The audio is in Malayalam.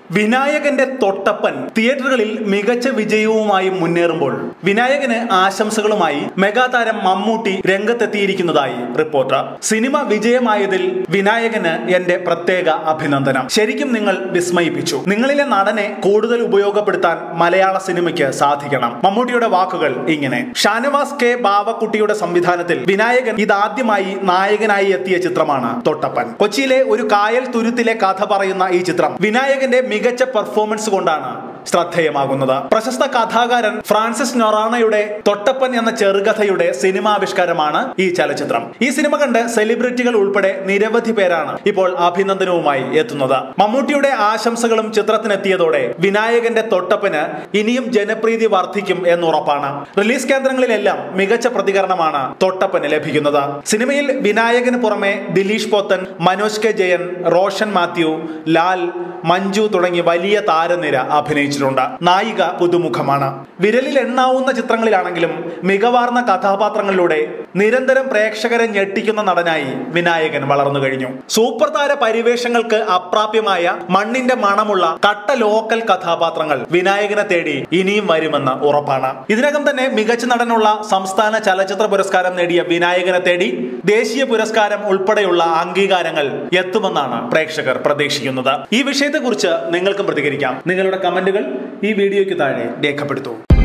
വിനായകന്റെ തൊട്ടപ്പൻ തിയേറ്ററുകളിൽ മികച്ച വിജയവുമായി മുന്നേറുമ്പോൾ വിനായകന് ആശംസകളുമായി മെഗാതാരം മമ്മൂട്ടി രംഗത്തെത്തിയിരിക്കുന്നതായി റിപ്പോർട്ട്. സിനിമ വിജയമായതിൽ വിനായകന് എന്റെ പ്രത്യേക അഭിനന്ദനം. ശരിക്കും നിങ്ങൾ വിസ്മയിപ്പിച്ചു. നിങ്ങളിലെ നടനെ കൂടുതൽ ഉപയോഗപ്പെടുത്താൻ മലയാള സിനിമയ്ക്ക് സാധിക്കണം. മമ്മൂട്ടിയുടെ വാക്കുകൾ ഇങ്ങനെ. ഷാനവാസ് കെ ബാവക്കുട്ടിയുടെ സംവിധാനത്തിൽ വിനായകൻ ഇതാദ്യമായി നായകനായി എത്തിയ ചിത്രമാണ് തൊട്ടപ്പൻ. കൊച്ചിയിലെ ഒരു കായൽ തുരുത്തിലെ കഥ പറയുന്ന ഈ ചിത്രം വിനായകന്റെ മികച്ച പെർഫോമൻസ് കൊണ്ടാണ് ശ്രദ്ധേയമാകുന്നത്. പ്രശസ്ത കഥാകാരൻ ഫ്രാൻസിസ് നൊറാണയുടെ തൊട്ടപ്പൻ എന്ന ചെറുകഥയുടെ സിനിമാവിഷ്കാരമാണ് ഈ ചലച്ചിത്രം. ഈ സിനിമ കണ്ട് സെലിബ്രിറ്റികൾ ഉൾപ്പെടെ നിരവധി പേരാണ് ഇപ്പോൾ അഭിനന്ദനവുമായി എത്തുന്നത്. മമ്മൂട്ടിയുടെ ആശംസകളും ചിത്രത്തിനെത്തിയതോടെ വിനായകന്റെ തൊട്ടപ്പന് ഇനിയും ജനപ്രീതി വർദ്ധിക്കും എന്നുറപ്പാണ്. റിലീസ് കേന്ദ്രങ്ങളിലെല്ലാം മികച്ച പ്രതികരണമാണ് തൊട്ടപ്പന് ലഭിക്കുന്നത്. സിനിമയിൽ വിനായകന് പുറമെ ദിലീഷ് പോത്തൻ, മനോജ് കെ ജയൻ, റോഷൻ മാത്യു, ലാൽ, മഞ്ജു തുടങ്ങി വലിയ താരനിര അഭിനയിച്ചിട്ടുണ്ട്. നായിക പുതുമുഖമാണ്. വിരലിൽ എണ്ണാവുന്ന ചിത്രങ്ങളിലാണെങ്കിലും മികവാർന്ന കഥാപാത്രങ്ങളിലൂടെ നിരന്തരം പ്രേക്ഷകരെ ഞെട്ടിക്കുന്ന നടനായി വിനായകൻ വളർന്നു കഴിഞ്ഞു. സൂപ്പർ താര പരിവേഷങ്ങൾക്ക് അപ്രാപ്യമായ മണ്ണിന്റെ മണമുള്ള കട്ട ലോക്കൽ കഥാപാത്രങ്ങൾ വിനായകനെ തേടി ഇനിയും വരുമെന്ന് ഉറപ്പാണ്. ഇതിനകം തന്നെ മികച്ച നടനുള്ള സംസ്ഥാന ചലച്ചിത്ര പുരസ്കാരം നേടിയ വിനായകനെ തേടി ദേശീയ പുരസ്കാരം ഉൾപ്പെടെയുള്ള അംഗീകാരങ്ങൾ എത്തുമെന്നാണ് പ്രേക്ഷകർ പ്രതീക്ഷിക്കുന്നത്. ഈ വിഷയത്തെക്കുറിച്ച് നിങ്ങൾക്കും പ്രതികരിക്കാം. നിങ്ങളുടെ കമന്റുകൾ ഈ വീഡിയോയ്ക്ക് താഴെ രേഖപ്പെടുത്തൂ.